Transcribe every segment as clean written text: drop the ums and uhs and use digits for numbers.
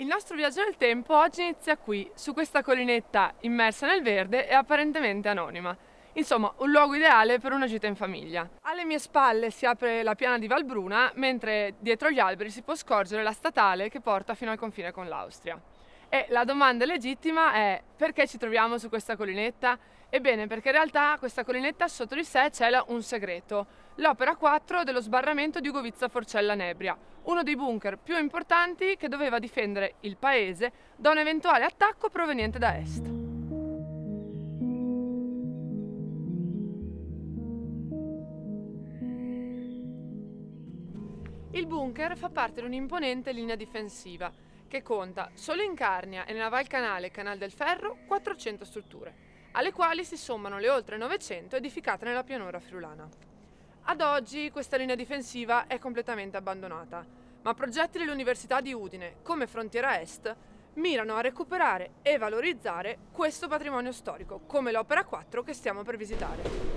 Il nostro viaggio nel tempo oggi inizia qui, su questa collinetta immersa nel verde e apparentemente anonima. Insomma, un luogo ideale per una gita in famiglia. Alle mie spalle si apre la piana di Valbruna, mentre dietro gli alberi si può scorgere la statale che porta fino al confine con l'Austria. E la domanda legittima è: perché ci troviamo su questa collinetta? Ebbene, perché in realtà questa collinetta sotto di sé cela un segreto, l'opera 4 dello sbarramento di Ugovizza Forcella Nebria, uno dei bunker più importanti che doveva difendere il paese da un eventuale attacco proveniente da est. Il bunker fa parte di un'imponente linea difensiva che conta solo in Carnia e nella Val Canale e Canal del Ferro 400 strutture, alle quali si sommano le oltre 900 edificate nella pianura friulana. Ad oggi questa linea difensiva è completamente abbandonata, ma progetti dell'Università di Udine, come Frontiera Est, mirano a recuperare e valorizzare questo patrimonio storico, come l'Opera 4 che stiamo per visitare.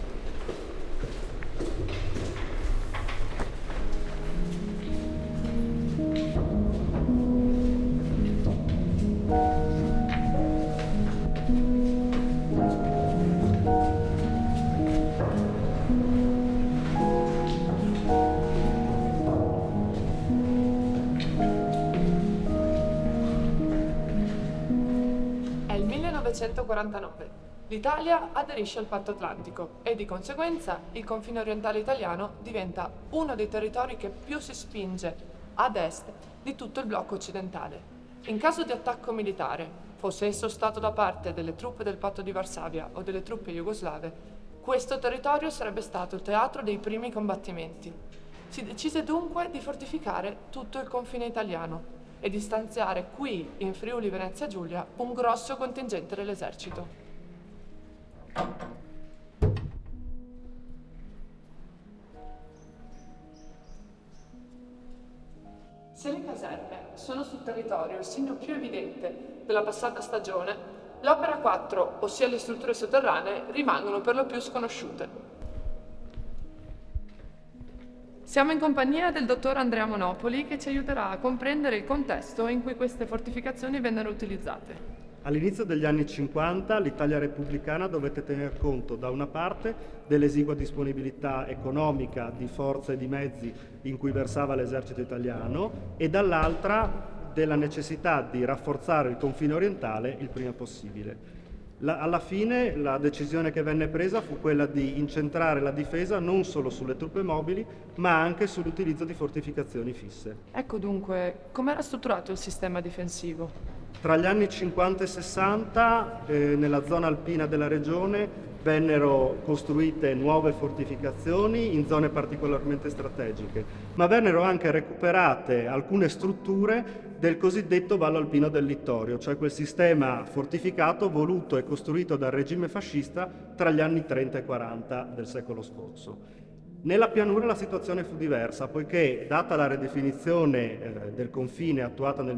È il 1949. L'Italia aderisce al Patto Atlantico e di conseguenza il confine orientale italiano diventa uno dei territori che più si spinge ad est di tutto il blocco occidentale. In caso di attacco militare, fosse esso stato da parte delle truppe del Patto di Varsavia o delle truppe jugoslave, questo territorio sarebbe stato il teatro dei primi combattimenti. Si decise dunque di fortificare tutto il confine italiano e di stanziare qui, in Friuli Venezia Giulia, un grosso contingente dell'esercito. Se le caserme sono sul territorio il segno più evidente della passata stagione, l'Opera 4, ossia le strutture sotterranee, rimangono per lo più sconosciute. Siamo in compagnia del dottor Andrea Monopoli che ci aiuterà a comprendere il contesto in cui queste fortificazioni vennero utilizzate. All'inizio degli anni 50 l'Italia repubblicana dovette tener conto da una parte dell'esigua disponibilità economica di forze e di mezzi in cui versava l'esercito italiano e dall'altra della necessità di rafforzare il confine orientale il prima possibile. Alla fine la decisione che venne presa fu quella di incentrare la difesa non solo sulle truppe mobili, ma anche sull'utilizzo di fortificazioni fisse. Ecco dunque, com'era strutturato il sistema difensivo? Tra gli anni 50 e 60, nella zona alpina della regione, vennero costruite nuove fortificazioni in zone particolarmente strategiche, ma vennero anche recuperate alcune strutture del cosiddetto Vallo Alpino del Littorio, cioè quel sistema fortificato voluto e costruito dal regime fascista tra gli anni 30 e 40 del secolo scorso. Nella pianura la situazione fu diversa, poiché, data la ridefinizione del confine attuata nel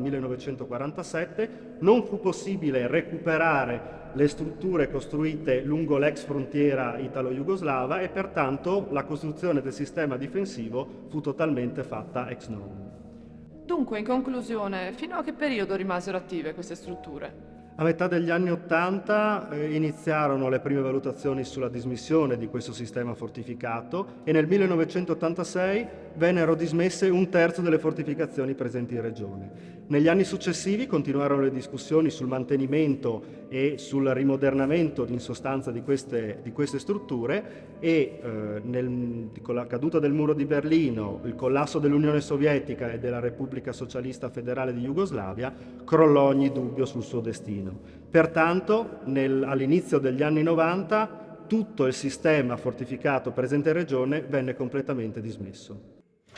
1947, non fu possibile recuperare le strutture costruite lungo l'ex frontiera italo-jugoslava e pertanto la costruzione del sistema difensivo fu totalmente fatta ex novo. Dunque, in conclusione, fino a che periodo rimasero attive queste strutture? A metà degli anni '80 iniziarono le prime valutazioni sulla dismissione di questo sistema fortificato e nel 1986 vennero dismesse un terzo delle fortificazioni presenti in regione. Negli anni successivi continuarono le discussioni sul mantenimento e sul rimodernamento in sostanza di queste strutture e con la caduta del muro di Berlino, il collasso dell'Unione Sovietica e della Repubblica Socialista Federale di Jugoslavia, crollò ogni dubbio sul suo destino. Pertanto, all'inizio degli anni 90, tutto il sistema fortificato presente in regione venne completamente dismesso.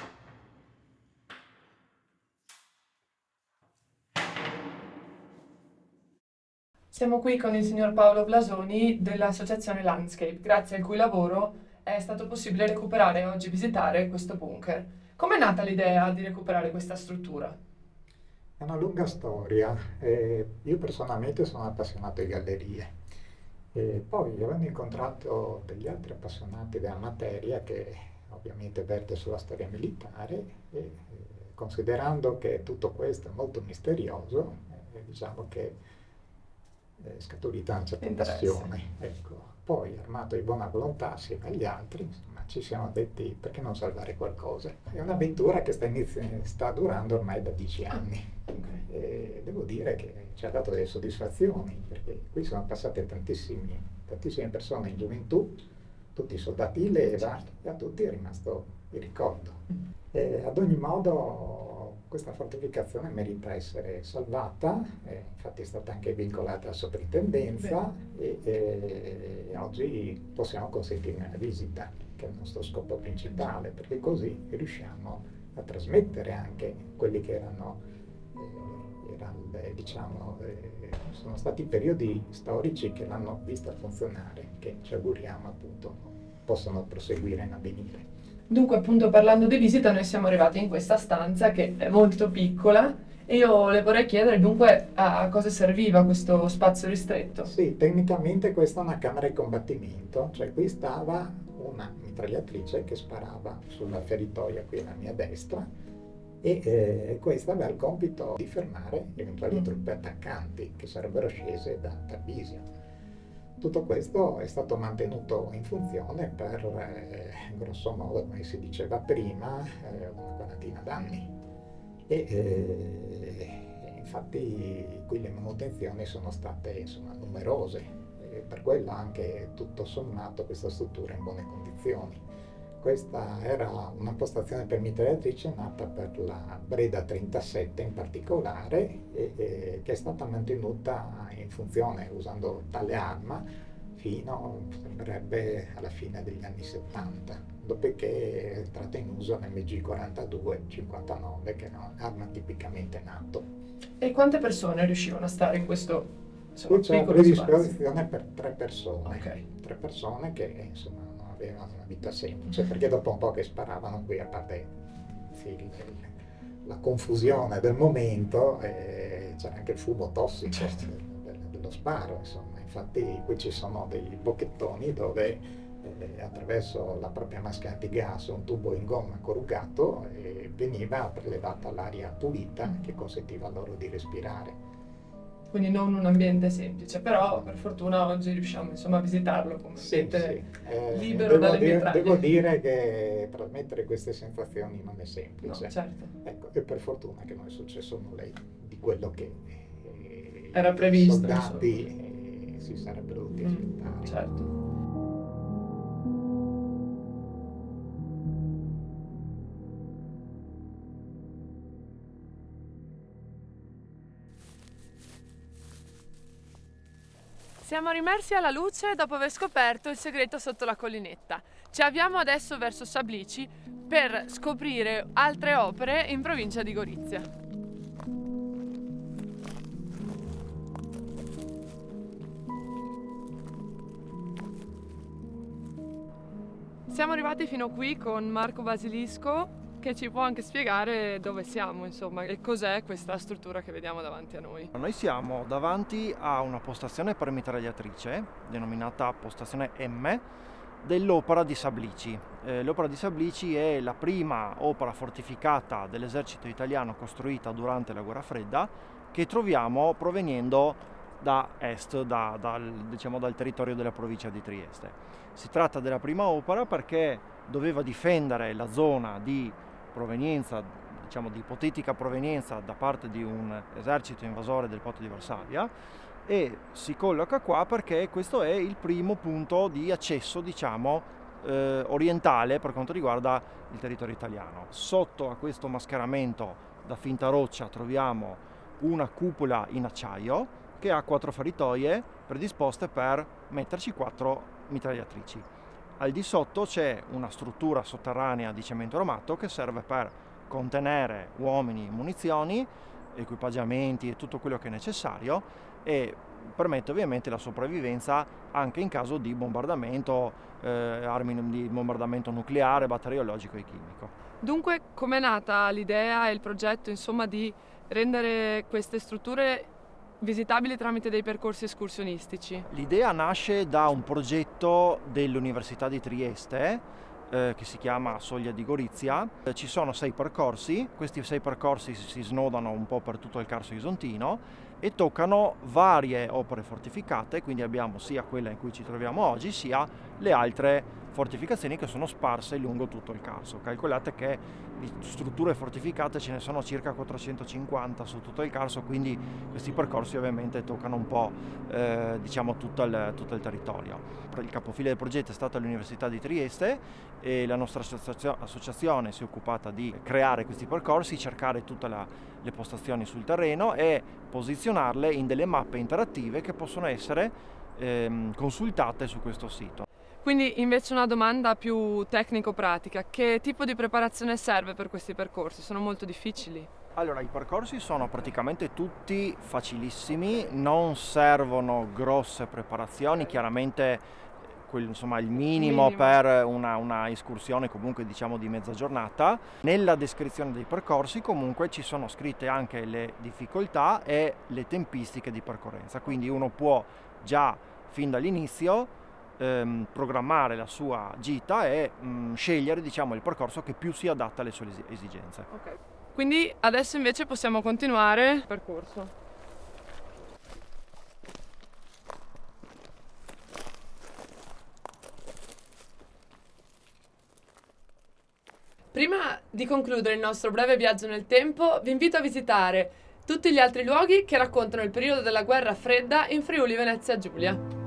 Siamo qui con il signor Paolo Blasoni dell'associazione Landscape, grazie al cui lavoro è stato possibile recuperare e oggi visitare questo bunker. Com'è nata l'idea di recuperare questa struttura? È una lunga storia. Io personalmente sono appassionato di gallerie. E poi avendo incontrato degli altri appassionati della materia che ovviamente verte sulla storia militare, considerando che tutto questo è molto misterioso, diciamo che è scaturita una certa passione. Ecco. Poi, armato di buona volontà assieme agli altri, insomma, ci siamo detti perché non salvare qualcosa. È un'avventura che sta durando ormai da 10 anni. E devo dire che ci ha dato delle soddisfazioni, perché qui sono passate tantissime persone in gioventù, tutti soldati in leva, e a tutti è rimasto il ricordo. Ad ogni modo questa fortificazione merita essere salvata, infatti è stata anche vincolata alla soprintendenza e oggi possiamo consentire una visita, che è il nostro scopo principale, perché così riusciamo a trasmettere anche quelli che sono stati periodi storici che l'hanno vista funzionare, che ci auguriamo appunto possano proseguire in avvenire. Dunque, appunto, parlando di visita, noi siamo arrivati in questa stanza che è molto piccola e io le vorrei chiedere dunque a cosa serviva questo spazio ristretto. Sì, tecnicamente questa è una camera di combattimento, cioè qui stava una mitragliatrice che sparava sulla feritoia qui alla mia destra e questa aveva il compito di fermare eventuali truppe attaccanti che sarebbero scese da Tarvisio. Tutto questo è stato mantenuto in funzione per, grosso modo, come si diceva prima, una quarantina d'anni. Infatti qui le manutenzioni sono state numerose, e per quello anche tutto sommato questa struttura è in buone condizioni. Questa era una postazione per mitragliatrice nata per la Breda 37 in particolare che è stata mantenuta in funzione usando tale arma fino, sembrerebbe, alla fine degli anni 70, dopodiché è entrata in uso l'MG42-59 che è un'arma tipicamente NATO. E quante persone riuscivano a stare in questo Qui c'è una predisposizione per 3 persone, Okay. 3 persone che insomma avevano una vita semplice, perché dopo un po' che sparavano qui, a parte la confusione del momento, c'era anche il fumo tossico dello sparo, insomma. Infatti qui ci sono dei bocchettoni dove attraverso la propria maschera antigas, un tubo in gomma corrugato, veniva prelevata l'aria pulita che consentiva loro di respirare. Quindi non un ambiente semplice, però per fortuna oggi riusciamo a visitarlo come ambiente libero dalle mitraglie. Devo dire che trasmettere queste sensazioni non è semplice. No, certo. Ecco, e per fortuna che non è successo nulla di quello che era previsto. I soldati si sarebbero dovuti aspettare. Certo. Siamo rimersi alla luce dopo aver scoperto il segreto sotto la collinetta. Ci avviamo adesso verso Sablici per scoprire altre opere in provincia di Gorizia. Siamo arrivati fino qui con Marco Basilisco, che ci può anche spiegare dove siamo, insomma, e cos'è questa struttura che vediamo davanti a noi. Noi siamo davanti a una postazione per mitragliatrice, denominata postazione M, dell'Opera di Sablici. L'Opera di Sablici è la prima opera fortificata dell'esercito italiano costruita durante la Guerra Fredda, che troviamo provenendo da est, dal territorio della provincia di Trieste. Si tratta della prima opera perché doveva difendere la zona di provenienza, di ipotetica provenienza da parte di un esercito invasore del Patto di Varsavia, e si colloca qua perché questo è il primo punto di accesso, orientale per quanto riguarda il territorio italiano. Sotto a questo mascheramento da finta roccia troviamo una cupola in acciaio che ha 4 feritoie predisposte per metterci 4 mitragliatrici. Al di sotto c'è una struttura sotterranea di cemento armato che serve per contenere uomini, munizioni, equipaggiamenti e tutto quello che è necessario, e permette ovviamente la sopravvivenza anche in caso di bombardamento, armi di bombardamento nucleare, batteriologico e chimico. Dunque, com'è nata l'idea e il progetto, di rendere queste strutture visitabili tramite dei percorsi escursionistici? L'idea nasce da un progetto dell'Università di Trieste che si chiama Soglia di Gorizia. Ci sono 6 percorsi, questi 6 percorsi si snodano un po' per tutto il Carso Isontino e toccano varie opere fortificate, quindi abbiamo sia quella in cui ci troviamo oggi, sia le altre fortificazioni che sono sparse lungo tutto il Carso. Calcolate che di strutture fortificate ce ne sono circa 450 su tutto il Carso, quindi questi percorsi ovviamente toccano un po' diciamo tutto il territorio. Il capofila del progetto è stata l'Università di Trieste e la nostra associazione si è occupata di creare questi percorsi, cercare tutte le postazioni sul terreno e posizionarle in delle mappe interattive che possono essere consultate su questo sito. Quindi invece una domanda più tecnico-pratica, che tipo di preparazione serve per questi percorsi? Sono molto difficili? Allora, i percorsi sono praticamente tutti facilissimi, non servono grosse preparazioni, chiaramente il minimo per una escursione comunque diciamo di mezza giornata. Nella descrizione dei percorsi comunque ci sono scritte anche le difficoltà e le tempistiche di percorrenza, quindi uno può già fin dall'inizio programmare la sua gita e scegliere diciamo il percorso che più si adatta alle sue esigenze. Okay. Quindi adesso invece possiamo continuare il percorso. Prima di concludere il nostro breve viaggio nel tempo, vi invito a visitare tutti gli altri luoghi che raccontano il periodo della Guerra Fredda in Friuli Venezia Giulia.